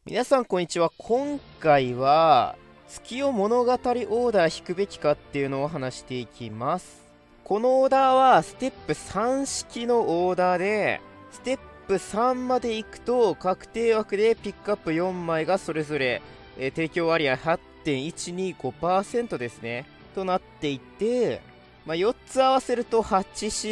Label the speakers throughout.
Speaker 1: 皆さんこんにちは。今回は月を物語オーダー引くべきかっていうのを話していきます。このオーダーはステップ3式のオーダーで、ステップ3まで行くと確定枠でピックアップ4枚がそれぞれ、提供割合 8.125% ですねとなっていて、4つ合わせると8し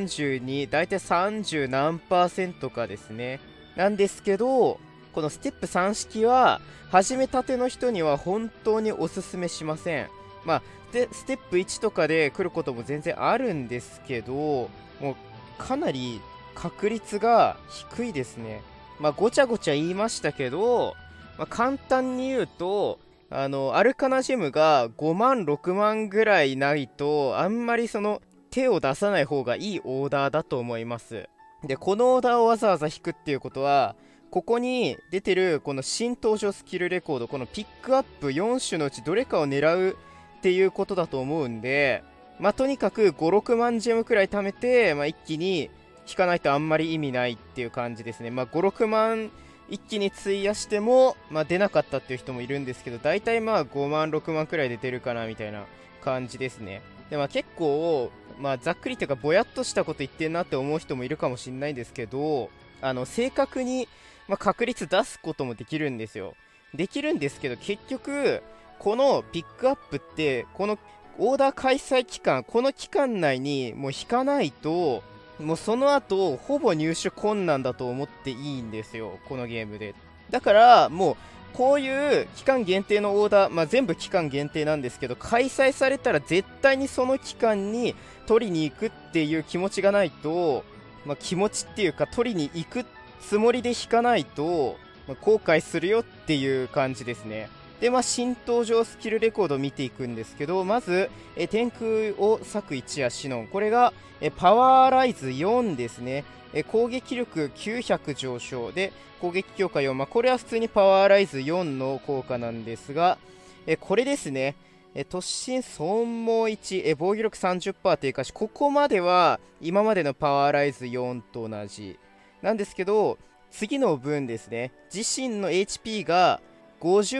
Speaker 1: 32、だいたい30何%かですね。なんですけど、このステップ3式は始めたての人には本当におすすめしません。ステップ1とかで来ることも全然あるんですけど、もうかなり確率が低いですね。ごちゃごちゃ言いましたけど、簡単に言うと、アルカナジェムが5万、6万ぐらいないと、あんまり手を出さない方がいいオーダーだと思います。で、このオーダーをわざわざ引くっていうことは、ここに出てるこの新登場スキルレコード、このピックアップ4種のうちどれかを狙うっていうことだと思うんで、とにかく5、6万ジェムくらい貯めて、一気に引かないとあんまり意味ないっていう感じですね。5、6万一気に費やしても、出なかったっていう人もいるんですけど、大体5万、6万くらいで出るかなみたいな感じですね。で、結構、ざっくりというかぼやっとしたこと言ってんなって思う人もいるかもしれないんですけど、正確に確率出すこともできるんですよ。できるんですけど、結局、このピックアップって、このオーダー開催期間、この期間内にもう引かないと、もうその後、ほぼ入手困難だと思っていいんですよ、このゲームで。だから、もう、こういう期間限定のオーダー、全部期間限定なんですけど、開催されたら絶対にその期間に取りに行くっていう気持ちがないと、気持ちっていうか取りに行くつもりで引かないと、後悔するよっていう感じですね。で、新登場スキルレコードを見ていくんですけど、まず、天空を裂く一夜シノン。これが、パワーライズ4ですね。攻撃力900上昇で、攻撃強化4。これは普通にパワーライズ4の効果なんですが、これですね。突進損耗1、防御力30%低下し、ここまでは今までのパワーライズ4と同じ。なんですけど、次の分ですね。自身の HP が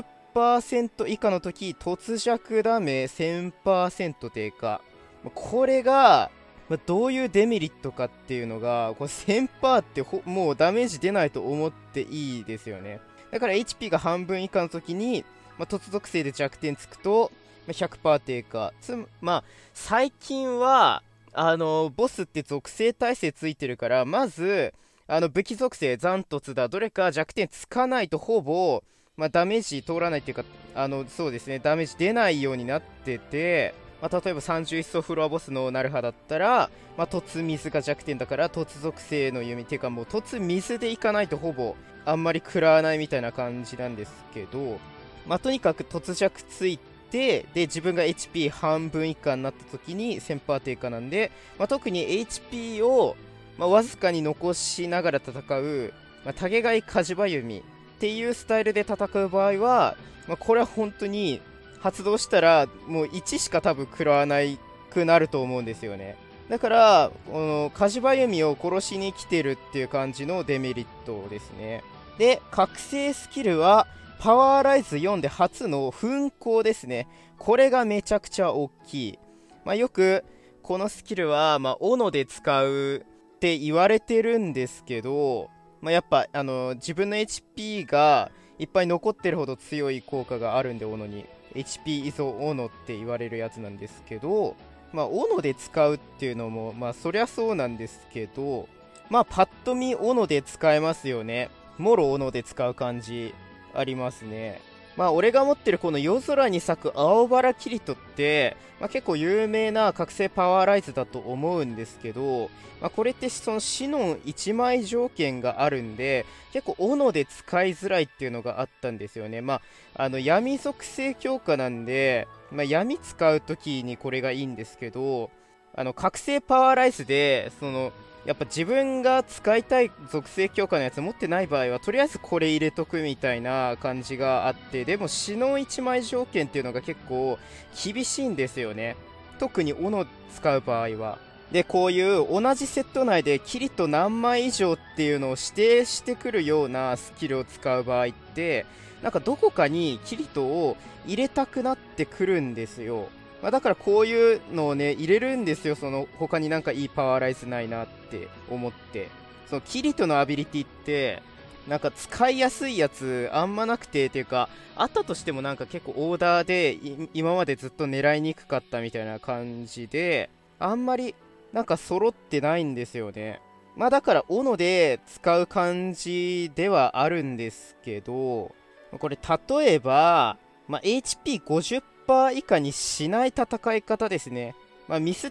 Speaker 1: 50%以下の時、突弱ダメ 1000% 低下。これが、どういうデメリットかっていうのが、これ 1000% ってもうダメージ出ないと思っていいですよね。だから HP が半分以下の時に、突属性で弱点つくと、100% 低下。最近は、ボスって属性耐性ついてるから、まず、武器属性、残突だ、どれか弱点つかないとほぼ、ダメージ通らないっていうか、そうですね、ダメージ出ないようになってて、例えば31層フロアボスのナルハだったら、突水が弱点だから、突属性の弓、っていうかもう突水でいかないとほぼ、あんまり食らわないみたいな感じなんですけど、とにかく突弱ついて、で、自分が HP 半分以下になった時に1000% 低下なんで、特に HP を、わずかに残しながら戦う、タゲガイカジバ弓っていうスタイルで戦う場合は、これは本当に発動したらもう1しか多分食らわないくなると思うんですよね。だから、このカジバ弓を殺しに来てるっていう感じのデメリットですね。で、覚醒スキルは、パワーライズ4で初の噴光ですね。これがめちゃくちゃ大きい。よく、このスキルは、斧で使うって言われてるんですけど、やっぱ、自分の HP がいっぱい残ってるほど強い効果があるんで、斧に。HP 依存斧って言われるやつなんですけど、斧で使うっていうのも、そりゃそうなんですけど、パッと見斧で使えますよね。もろ斧で使う感じありますね。俺が持ってるこの夜空に咲く青バラキリトって、結構有名な覚醒パワーライズだと思うんですけど、これってそのシノン1枚条件があるんで、結構斧で使いづらいっていうのがあったんですよね。闇属性強化なんで、闇使うときにこれがいいんですけど、覚醒パワーライズで、やっぱ自分が使いたい属性強化のやつ持ってない場合は、とりあえずこれ入れとくみたいな感じがあって、でも、シノン1枚条件っていうのが結構厳しいんですよね。特に斧使う場合は。 で、こういう同じセット内でキリト何枚以上っていうのを指定してくるようなスキルを使う場合って、なんかどこかにキリトを入れたくなってくるんですよ。だからこういうのをね、入れるんですよ。その他になんかいいパワーライズないなって思って。そのキリトのアビリティって、なんか使いやすいやつあんまなくて、っていうか、あったとしてもなんか結構オーダーで今までずっと狙いにくかったみたいな感じで、あんまりなんか揃ってないんですよね。だから斧で使う感じではあるんですけど、これ例えば、HP50% 以下にしない戦い方ですね。ミスって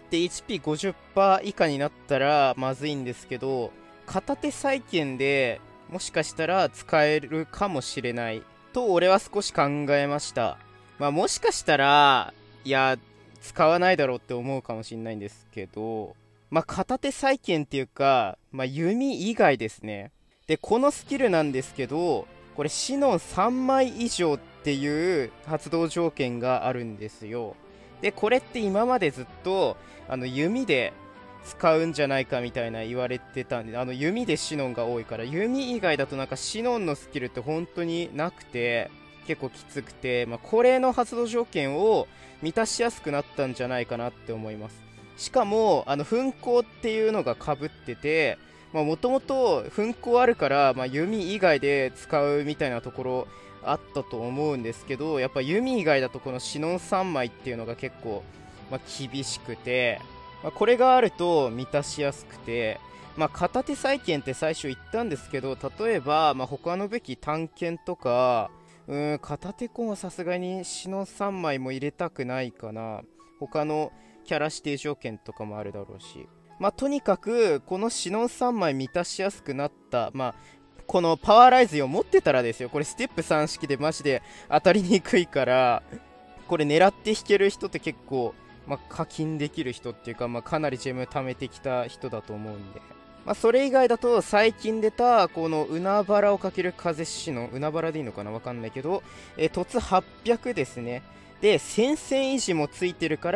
Speaker 1: HP50% 以下になったらまずいんですけど、片手再建でもしかしたら使えるかもしれないと俺は少し考えました。もしかしたら、いや、使わないだろうって思うかもしれないんですけど、片手再建っていうか、弓以外ですね。で、このスキルなんですけど、これシノン3枚以上っていう発動条件があるんですよ。で、これって今までずっと、弓で使うんじゃないかみたいな言われてたんで、弓でシノンが多いから、弓以外だとなんかシノンのスキルって本当になくて、結構きつくて、これの発動条件を満たしやすくなったんじゃないかなって思います。しかも、噴光っていうのが被ってて、もともと噴光あるから、弓以外で使うみたいなところあったと思うんですけど、やっぱ弓以外だとこのシノン3枚っていうのが結構、厳しくて、これがあると満たしやすくて、片手再建って最初言ったんですけど、例えば、他の武器探検とか、片手コンはさすがにシノン3枚も入れたくないかな。他のキャラ指定条件とかもあるだろうし。とにかく、このシノン3枚満たしやすくなった、このパワーライズを持ってたらですよ。これステップ3式でマジで当たりにくいから、これ狙って引ける人って結構、課金できる人っていうか、かなりジェム貯めてきた人だと思うんで。それ以外だと、最近出た、この、海原をかける風シノン、海原でいいのかなわかんないけど、突800ですね。で、戦線維持もついてるから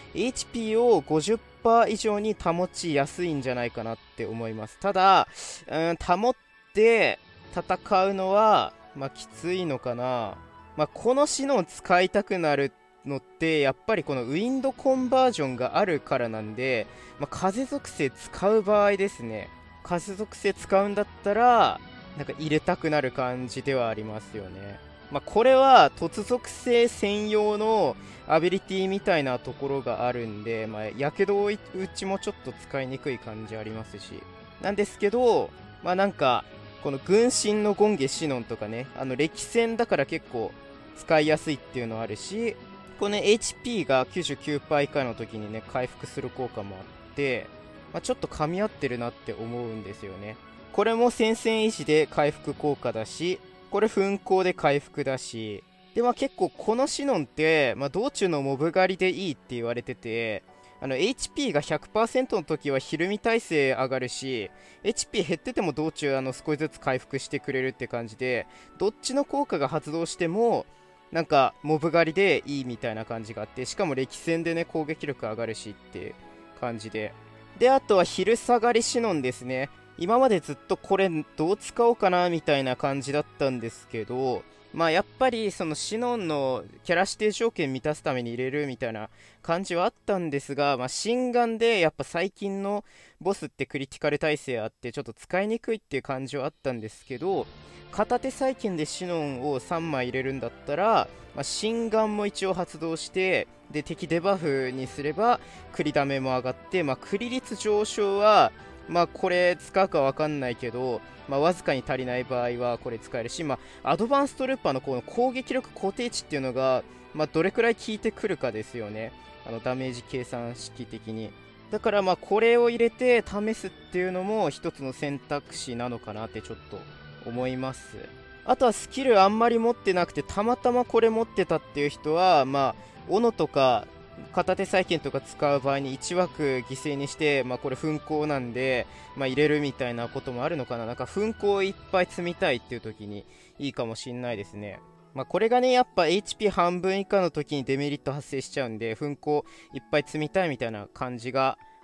Speaker 1: 、HP を50%以上に保ちやすいんじゃないかなって思います。ただ、保って戦うのは、きついのかな。このシノン使いたくなるのって、やっぱりこのウィンドコンバージョンがあるからなんで、風属性使う場合ですね。風属性使うんだったら、なんか入れたくなる感じではありますよね。これは突属性専用のアビリティみたいなところがあるんで、やけどを打ちもちょっと使いにくい感じありますし。なんですけど、なんか、この軍神のゴンゲシノンとかね、歴戦だから結構使いやすいっていうのあるし、この、ね、HP が 99% 以下の時にね、回復する効果もあって、ちょっと噛み合ってるなって思うんですよね。これも戦線維持で回復効果だし、これ噴光で回復だし、で、結構このシノンって、道中のモブ狩りでいいって言われてて、HP が 100% の時はひるみ耐性上がるし、HP 減ってても道中少しずつ回復してくれるって感じで、どっちの効果が発動しても、なんかモブ狩りでいいみたいな感じがあって、しかも歴戦でね、攻撃力上がるしっていう感じで。で、あとは昼下がりシノンですね。今までずっとこれどう使おうかなみたいな感じだったんですけど、やっぱりそのシノンのキャラ指定条件満たすために入れるみたいな感じはあったんですが、心眼でやっぱ最近のボスってクリティカル耐性あってちょっと使いにくいっていう感じはあったんですけど、片手再建でシノンを3枚入れるんだったら、心眼も一応発動して、で敵デバフにすればクリダメも上がって、クリ率上昇はこれ使うかわかんないけど、わずかに足りない場合はこれ使えるし、アドバンストルーパーのこの攻撃力固定値っていうのが、どれくらい効いてくるかですよね。ダメージ計算式的に。だからこれを入れて試すっていうのも一つの選択肢なのかなってちょっと思います。あとはスキルあんまり持ってなくて、たまたまこれ持ってたっていう人は、斧とか、片手再建とか使う場合に1枠犠牲にして、これ噴光なんで、入れるみたいなこともあるのかな。なんか噴光をいっぱい積みたいっていう時にいいかもしんないですね。これがね、やっぱ HP 半分以下の時にデメリット発生しちゃうんで、噴光いっぱい積みたいみたいな感じが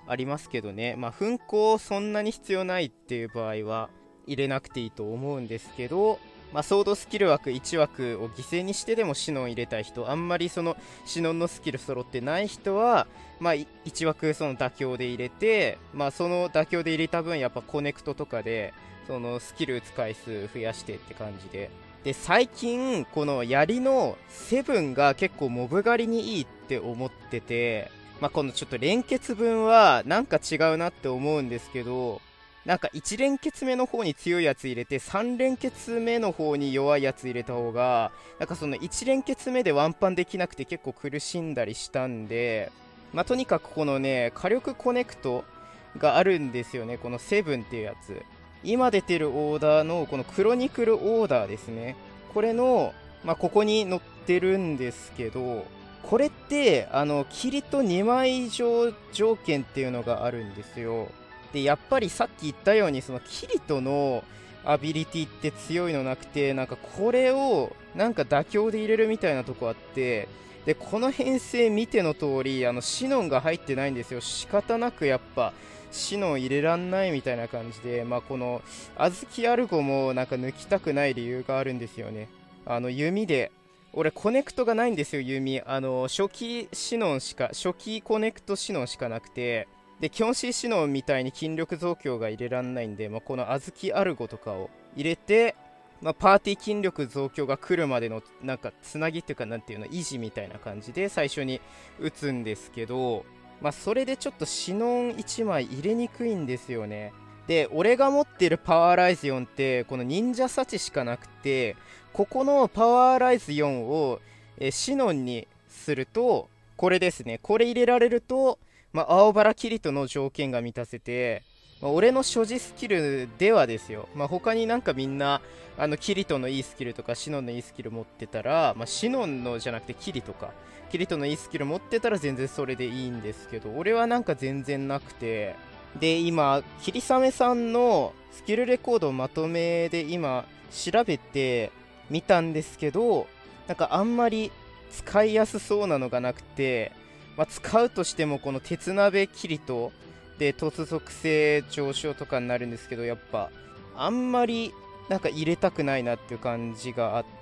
Speaker 1: ありますけどね。まあ噴光そんなに必要ないっていう場合は入れなくていいと思うんですけど、まあソードスキル枠1枠を犠牲にしてでもシノン入れたい人、あんまりそのシノンのスキル揃ってない人は、まあ1枠その妥協で入れて、まあその妥協で入れた分やっぱコネクトとかでそのスキル打つ回数増やしてって感じで。で、最近、この槍のセブンが結構モブ狩りにいいって思ってて、まあ、このちょっと連結分はなんか違うなって思うんですけど、なんか1連結目の方に強いやつ入れて、3連結目の方に弱いやつ入れた方が、なんかその1連結目でワンパンできなくて結構苦しんだりしたんで、まあ、とにかくこのね、火力コネクトがあるんですよね、このセブンっていうやつ。今出てるオーダーのこのクロニクルオーダーですね。これの、まあ、ここに載ってるんですけど、これってキリト2枚以上条件っていうのがあるんですよ。でやっぱりさっき言ったようにそのキリトのアビリティって強いのなくて、なんかこれをなんか妥協で入れるみたいなとこあって、でこの編成見ての通りシノンが入ってないんですよ。仕方なくやっぱシノン入れらんないみたいな感じで、まあ、この小豆アルゴもなんか抜きたくない理由があるんですよね。弓で、俺コネクトがないんですよ、弓。初期シノンしか、初期コネクトシノンしかなくて、で、キョンシーシノンみたいに筋力増強が入れらんないんで、まあ、この小豆アルゴとかを入れて、まあ、パーティー筋力増強が来るまでのなんかつなぎっていうかなんていうの維持みたいな感じで最初に打つんですけど、まあ、それでちょっとシノン1枚入れにくいんですよね。で、俺が持ってるパワーライズ4って、この忍者幸しかなくて、ここのパワーライズ4を、シノンにすると、これですね。これ入れられると、まあ、青バラキリトの条件が満たせて、まあ、俺の所持スキルではですよ。まあ、他になんかみんな、キリトのいいスキルとか、シノンのいいスキル持ってたら、まあ、シノンのじゃなくてキリとか、キリトのいいスキル持ってたら全然それでいいんですけど、俺はなんか全然なくて、で、今、キリサメさんのスキルレコードまとめで今、調べてみたんですけど、なんかあんまり使いやすそうなのがなくて、まあ、使うとしてもこの鉄鍋キリトで突属性上昇とかになるんですけど、やっぱ、あんまりなんか入れたくないなっていう感じがあって、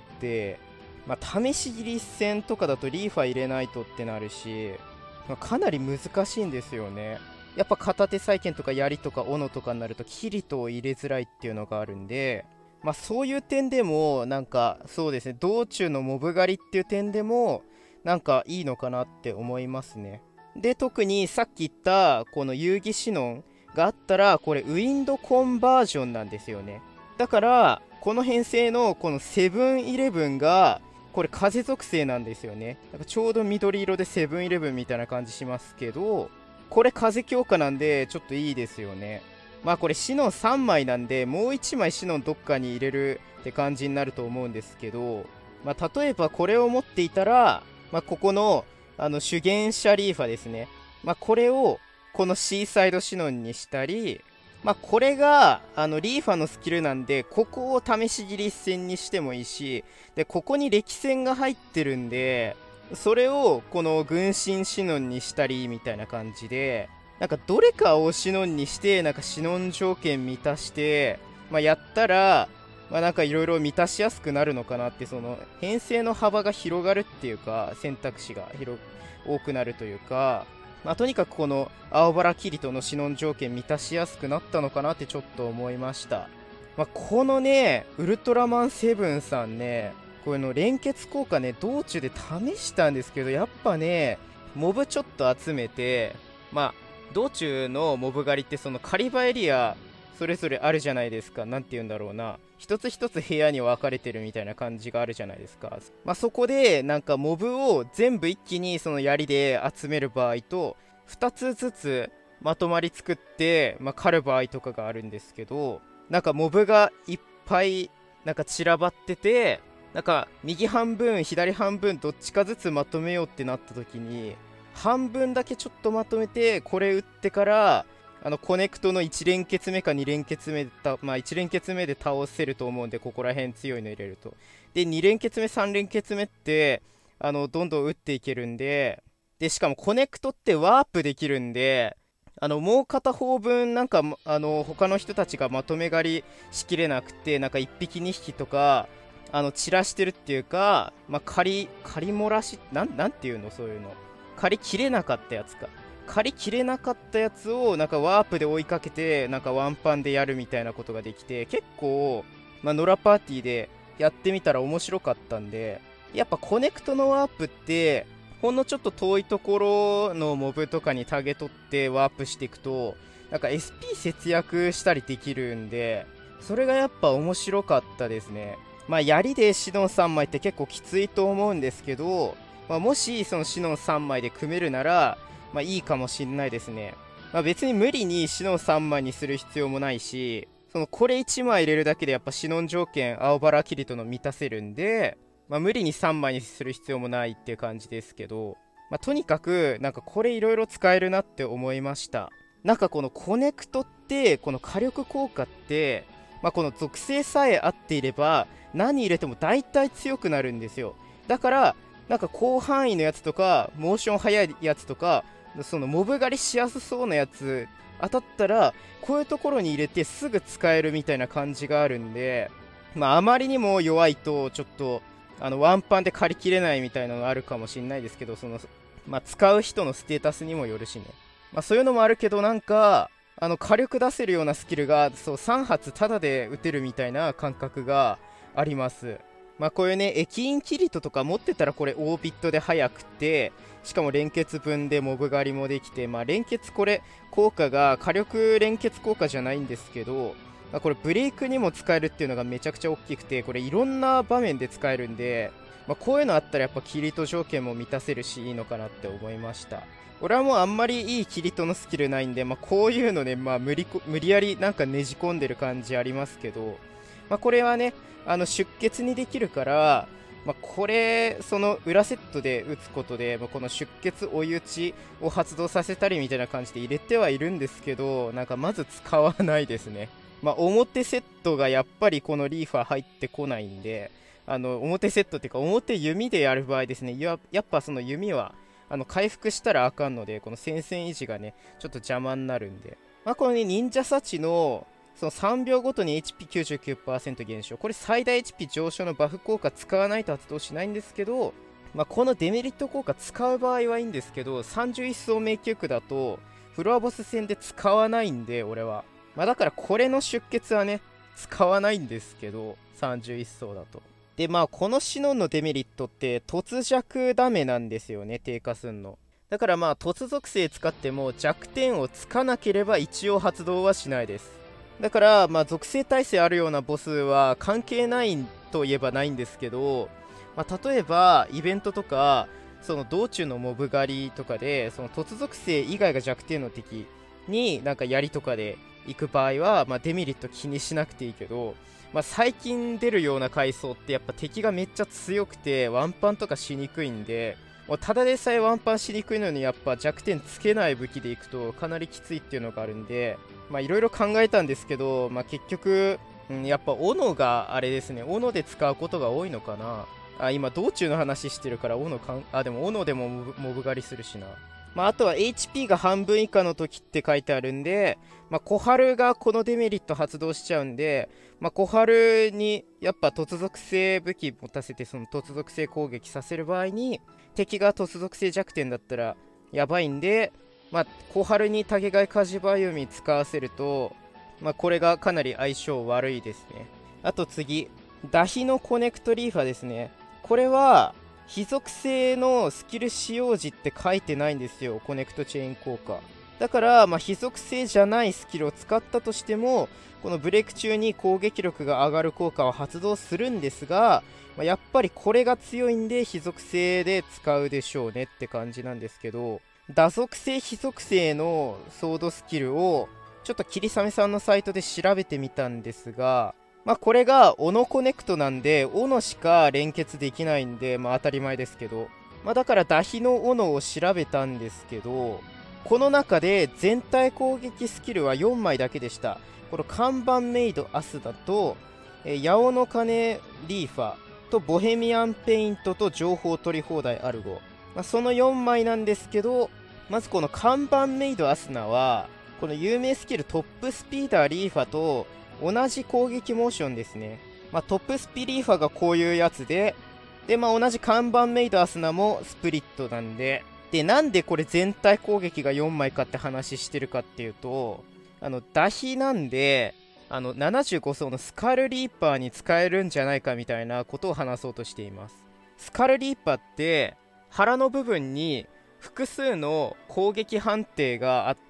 Speaker 1: まあ、試し切り戦とかだとリーファ入れないとってなるし、まあ、かなり難しいんですよね。やっぱ片手再建とか槍とか斧とかになるとキリトを入れづらいっていうのがあるんで、まあそういう点でもなんかそうですね、道中のモブ狩りっていう点でもなんかいいのかなって思いますね。で、特にさっき言ったこの遊戯シノンがあったら、これウィンドコンバージョンなんですよね。だからこの編成のこのセブンイレブンがこれ風属性なんですよね。なんかちょうど緑色でセブンイレブンみたいな感じしますけど、これ風強化なんでちょっといいですよね。まあこれシノン3枚なんで、もう1枚シノンどっかに入れるって感じになると思うんですけど、まあ例えばこれを持っていたら、まあここの主元者リーファですね。まあこれをこのシーサイドシノンにしたり、まあこれがリーファのスキルなんで、ここを試し切り戦にしてもいいし、でここに歴戦が入ってるんで、それをこの軍神シノンにしたりみたいな感じで、なんかどれかをシノンにしてなんかシノン条件満たして、まあ、やったら、まあ、なんかいろいろ満たしやすくなるのかなって、その編成の幅が広がるっていうか、選択肢が多くなるというか、まあ、とにかくこの青バラキリトのシノン条件満たしやすくなったのかなってちょっと思いました。まあ、このねウルトラマンセブンさんね、これの連結効果ね道中で試したんですけど、やっぱねモブちょっと集めて、まあ道中のモブ狩りってその狩り場エリアそれぞれあるじゃないですか。なんて言うんだろうな、一つ一つ部屋に分かれてるみたいな感じがあるじゃないですか。まあそこでなんかモブを全部一気にその槍で集める場合と、2つずつまとまり作って、まあ、狩る場合とかがあるんですけど、なんかモブがいっぱいなんか散らばってて、なんか右半分左半分どっちかずつまとめようってなった時に、半分だけちょっとまとめてこれ打ってからコネクトの1連結目か2連結目でまあ1連結目で倒せると思うんで、ここら辺強いの入れると。で2連結目3連結目ってどんどん打っていけるんで、でしかもコネクトってワープできるんで、 もう片方分、なんか、他の人たちがまとめ狩りしきれなくて、なんか1匹2匹とか、散らしてるっていうか、まあ、借り漏らし、なんていうの、そういうの。借りきれなかったやつか。借りきれなかったやつを、なんかワープで追いかけて、なんかワンパンでやるみたいなことができて、結構、まあ、ノラパーティーでやってみたら面白かったんで、やっぱコネクトのワープって、ほんのちょっと遠いところのモブとかにタゲ取ってワープしていくと、なんか SP 節約したりできるんで、それがやっぱ面白かったですね。まあ、槍でシノン3枚って結構きついと思うんですけど、まあ、もしそのシノン3枚で組めるなら、まあいいかもしんないですね。まあ、別に無理にシノン3枚にする必要もないし、これ1枚入れるだけでやっぱシノン条件青バラキリトの満たせるんで、まあ、無理に3枚にする必要もないっていう感じですけど、まあ、とにかくなんかこれいろいろ使えるなって思いました。なんかこのコネクトってこの火力効果って、まあ、この属性さえ合っていれば何入れても大体強くなるんですよ。だからなんか広範囲のやつとかモーション速いやつとかそのモブ狩りしやすそうなやつ当たったらこういうところに入れてすぐ使えるみたいな感じがあるんで、まああまりにも弱いとちょっとワンパンで借りきれないみたいなのがあるかもしれないですけど、まあ、使う人のステータスにもよるしね。まあ、そういうのもあるけど、なんか、火力出せるようなスキルが、そう、3発タダで撃てるみたいな感覚があります。まあ、こういうね、駅員キリトとか持ってたらこれ、オービットで速くて、しかも連結分でモブ狩りもできて、まあ、連結これ、効果が、火力連結効果じゃないんですけど、まあ、これブレイクにも使えるっていうのがめちゃくちゃ大きくて、これいろんな場面で使えるんで、まあ、こういうのあったらやっぱキリト条件も満たせるしいいのかなって思いました。俺はもうあんまりいいキリトのスキルないんで、まあ、こういうのね、まあ、無理やりなんかねじ込んでる感じありますけど、まあ、これはね、出血にできるから、まあ、これ、その裏セットで打つことで、まあ、この出血追い打ちを発動させたりみたいな感じで入れてはいるんですけど、なんかまず使わないですね。まあ、表セットがやっぱりこのリーファー入ってこないんで、表セットっていうか、表弓でやる場合ですね、やっぱその弓は、回復したらあかんので、この戦線維持がね、ちょっと邪魔になるんで。まあ、このね、忍者幸の、その3秒ごとに HP99% 減少。これ最大 HP 上昇のバフ効果使わないと発動しないんですけど、まあ、このデメリット効果使う場合はいいんですけど、31層迷宮区だと、フロアボス戦で使わないんで、俺は。まあ、だからこれの出血はね、使わないんですけど、31層だと。で、まあ、このシノンのデメリットって、突弱ダメなんですよね、低下すんの。だからまあ、突属性使っても弱点をつかなければ一応発動はしないです。だから、まあ、属性耐性あるようなボスは関係ないといえばないんですけど、まあ、例えば、イベントとか、その道中のモブ狩りとかで、その突属性以外が弱点の敵になんか槍とかで行く場合は、まあ、デメリット気にしなくていいけど、まあ、最近出るような階層ってやっぱ敵がめっちゃ強くてワンパンとかしにくいんで、もうただでさえワンパンしにくいのにやっぱ弱点つけない武器でいくとかなりきついっていうのがあるんで、まあいろいろ考えたんですけど、まあ結局、やっぱ斧があれですね、斧で使うことが多いのかな。今道中の話してるから斧でも斧でもモブ狩りするしな。まあ、あとは HP が半分以下の時って書いてあるんで、まあ、小春がこのデメリット発動しちゃうんで、まあ、小春にやっぱ突属性武器持たせてその突属性攻撃させる場合に、敵が突属性弱点だったらやばいんで、まあ、小春に竹貝火事場弓使わせると、まあ、これがかなり相性悪いですね。あと次、ダヒのコネクトリーファですね。これは、非属性のスキル使用時って書いてないんですよ、コネクトチェーン効果。だから、まあ、非属性じゃないスキルを使ったとしても、このブレイク中に攻撃力が上がる効果を発動するんですが、まあ、やっぱりこれが強いんで非属性で使うでしょうねって感じなんですけど、打属性非属性のソードスキルをちょっと霧雨さんのサイトで調べてみたんですが、まあこれがオノコネクトなんで、オノしか連結できないんで、まあ当たり前ですけど。まあだからダヒのオノを調べたんですけど、この中で全体攻撃スキルは4枚だけでした。この看板メイドアスダと、八尾の鐘リーファとボヘミアンペイントと情報取り放題アルゴ。まあその4枚なんですけど、まずこの看板メイドアスナは、 この有名スキルトップスピーダーリーファと同じ攻撃モーションですね。トップスピリーファがこういうやつで、同じ看板メイドアスナもスプリットなんで、なんでこれ全体攻撃が4枚かって話してるかっていうと、ダヒなんで、75層のスカルリーパーに使えるんじゃないかみたいなことを話そうとしています。スカルリーパーって、腹の部分に複数の攻撃判定があって、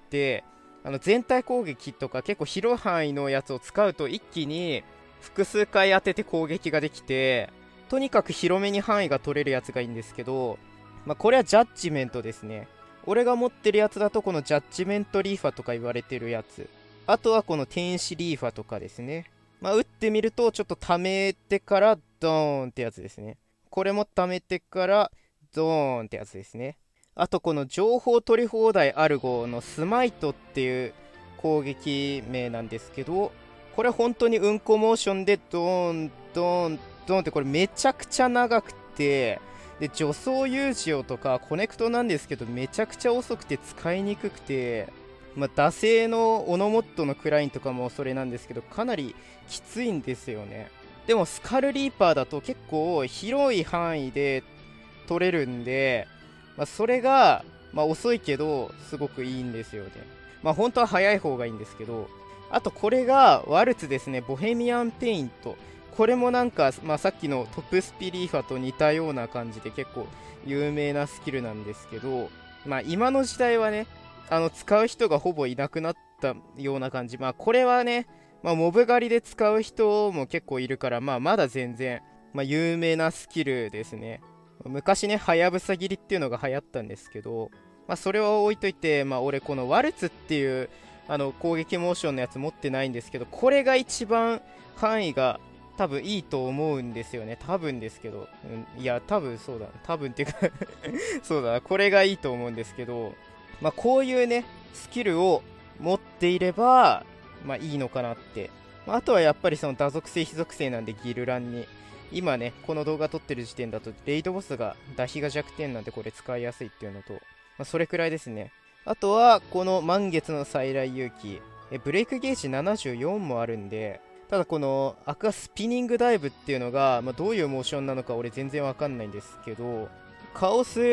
Speaker 1: 全体攻撃とか結構広い範囲のやつを使うと一気に複数回当てて攻撃ができて、とにかく広めに範囲が取れるやつがいいんですけど、これはジャッジメントですね。俺が持ってるやつだとこのジャッジメントリーファとか言われてるやつ。あとはこの天使リーファとかですね。打ってみるとちょっと溜めてからドーンってやつですね。これも溜めてからドーンってやつですね。あとこの情報取り放題アルゴのスマイトっていう攻撃名なんですけど、これ本当にうんこモーションでドーンドーンドーンってこれめちゃくちゃ長くて、で助走有事をとかコネクトなんですけどめちゃくちゃ遅くて使いにくくて、惰性のオノモットのクラインとかもそれなんですけどかなりきついんですよね。でもスカルリーパーだと結構広い範囲で取れるんで、それが、遅いけどすごくいいんですよね。本当は早い方がいいんですけど、あとこれがワルツですね。ボヘミアンペイント。これもなんか、さっきのトップスピリーファと似たような感じで結構有名なスキルなんですけど、今の時代はね、使う人がほぼいなくなったような感じ。これはね、モブ狩りで使う人も結構いるから、まだ全然、有名なスキルですね。昔ね、はやぶさ切りっていうのが流行ったんですけど、それは置いといて、俺このワルツっていう攻撃モーションのやつ持ってないんですけど、これが一番範囲が多分いいと思うんですよね。多分ですけど、いや多分そうだな、多分っていうかそうだな、これがいいと思うんですけど、こういうねスキルを持っていればいいのかなって。あとはやっぱりその打属性非属性なんでギルランに今ねこの動画撮ってる時点だとレイドボスがダヒが弱点なんでこれ使いやすいっていうのと、それくらいですね。あとはこの満月の再来勇気、ブレイクゲージ74もあるんで、ただこのアクアスピニングダイブっていうのが、どういうモーションなのか俺全然わかんないんですけど、カオス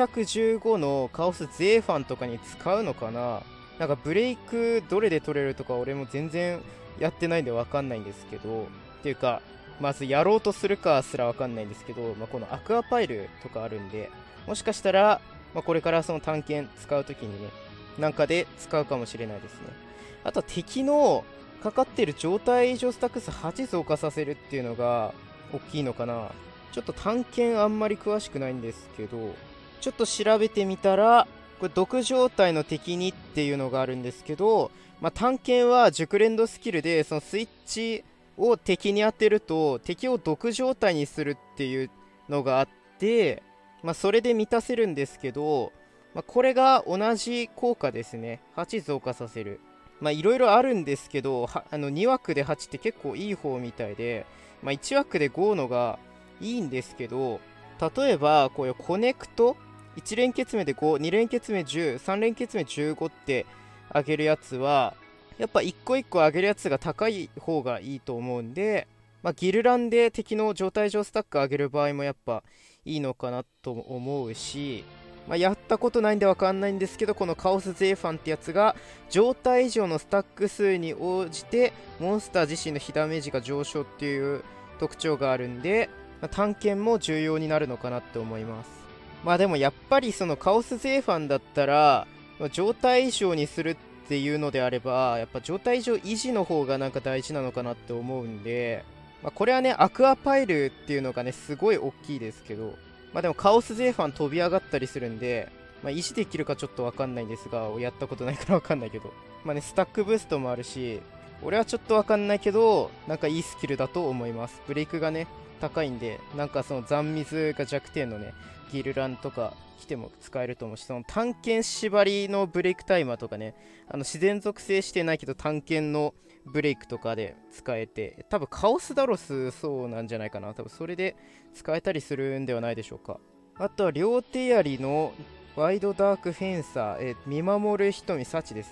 Speaker 1: 215のカオスゼーファンとかに使うのかな。なんかブレイクどれで取れるとか俺も全然やってないんでわかんないんですけど、っていうかまずやろうとするかすらわかんないんですけど、このアクアパイルとかあるんで、もしかしたら、これからその探検使うときにねなんかで使うかもしれないですね。あとは敵のかかってる状態異常スタック数8増加させるっていうのが大きいのかな。ちょっと探検あんまり詳しくないんですけど、ちょっと調べてみたら、これ毒状態の敵にっていうのがあるんですけど、探検は熟練度スキルでそのスイッチを敵に当てると敵を毒状態にするっていうのがあって、それで満たせるんですけど、これが同じ効果ですね。8増加させる。いろいろあるんですけど、2枠で8って結構いい方みたいで、1枠で5のがいいんですけど、例えばこういうコネクト1連結目で5、2連結目10、3連結目15って上げるやつはやっぱ一個一個上げるやつが高い方がいいと思うんで、ギルランで敵の状態上スタック上げる場合もやっぱいいのかなと思うし、やったことないんでわかんないんですけど、このカオスゼーファンってやつが状態以上のスタック数に応じてモンスター自身の被ダメージが上昇っていう特徴があるんで、探検も重要になるのかなって思います。でもやっぱりそのカオスゼーファンだったら、状態以上にするっていうのであればやっぱ状態以上維持の方がなんか大事なのかなって思うんで、これはねアクアパイルっていうのがねすごい大きいですけど、でもカオスゼーファン飛び上がったりするんで、維持できるかちょっとわかんないんですが、やったことないからわかんないけど、スタックブーストもあるし、俺はちょっとわかんないけどなんかいいスキルだと思います。ブレイクがね高いんで、なんかその残水が弱点のねギルランとか来ても使えると思うし、その探検縛りのブレイクタイマーとかね、自然属性してないけど探検のブレイクとかで使えて、多分カオスダロスそうなんじゃないかな。多分それで使えたりするんではないでしょうか。あとは両手槍のワイドダークフェンサー、見守る瞳幸ですね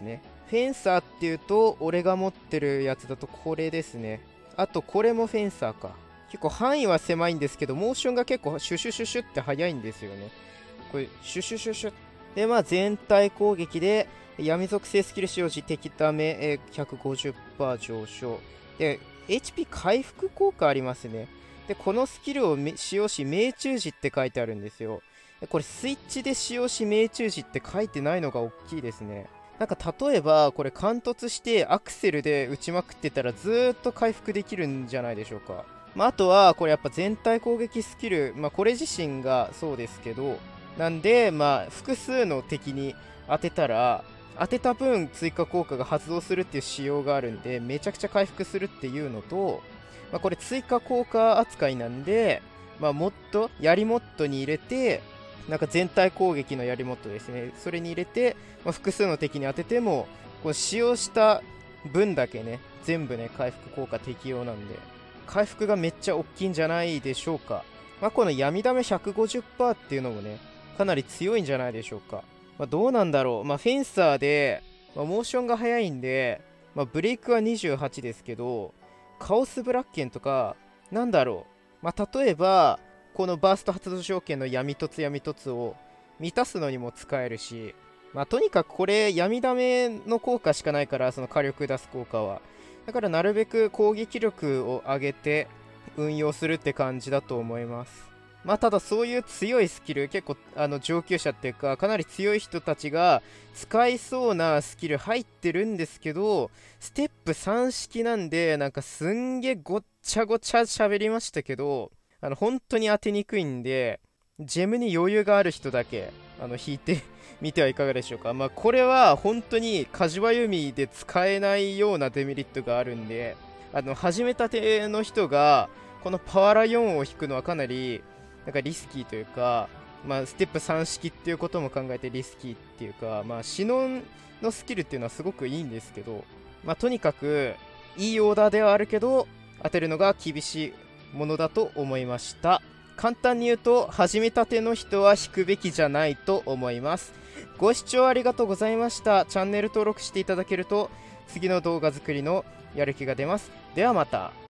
Speaker 1: フェンサーっていうと、俺が持ってるやつだとこれですね。あと、これもフェンサーか。結構範囲は狭いんですけど、モーションが結構シュシュシュシュって速いんですよね。これ、シュシュシュシュ。で、まあ、全体攻撃で、闇属性スキル使用時敵ダメ、150% 上昇。で、HP 回復効果ありますね。で、このスキルを使用し、命中時って書いてあるんですよ。これ、スイッチで使用し、命中時って書いてないのが大きいですね。なんか例えば、これ貫突してアクセルで打ちまくってたらずーっと回復できるんじゃないでしょうか。まあ、あとは、これやっぱ全体攻撃スキル、まあ、これ自身がそうですけど、なんで、まあ、複数の敵に当てたら、当てた分追加効果が発動するっていう仕様があるんで、めちゃくちゃ回復するっていうのと、まあ、これ追加効果扱いなんで、まあ、槍モッドに入れて、なんか全体攻撃の槍モッドですね。それに入れて、まあ、複数の敵に当てても、こう使用した分だけね、全部ね、回復効果適用なんで、回復がめっちゃ大きいんじゃないでしょうか。まあ、この闇ダメ 150% っていうのもね、かなり強いんじゃないでしょうか。まあ、どうなんだろう。まあ、フェンサーで、まあ、モーションが速いんで、まあ、ブレイクは28ですけど、カオスブラッケンとか、なんだろう。まあ、例えば、このバースト発動条件の闇突を満たすのにも使えるし、まあ、とにかくこれ、闇ダメの効果しかないから、その火力出す効果は。だからなるべく攻撃力を上げて運用するって感じだと思います。まあただそういう強いスキル、結構上級者っていうかかなり強い人たちが使いそうなスキル入ってるんですけど、ステップ3式なんでなんかすんげごっちゃごちゃ喋りましたけど、本当に当てにくいんで、ジェムに余裕がある人だけ引いてみてはいかがでしょうか。まあこれは本当に柏弓で使えないようなデメリットがあるんで、始めたての人がこのパワラ4を引くのはかなりなんかリスキーというか、まあ、ステップ3式っていうことも考えてリスキーっていうか、まあ、シノンのスキルっていうのはすごくいいんですけど、まあ、とにかくいいオーダーではあるけど当てるのが厳しいものだと思いました。簡単に言うと、始めたての人は引くべきじゃないと思います。ご視聴ありがとうございました。チャンネル登録していただけると次の動画作りのやる気が出ます。ではまた。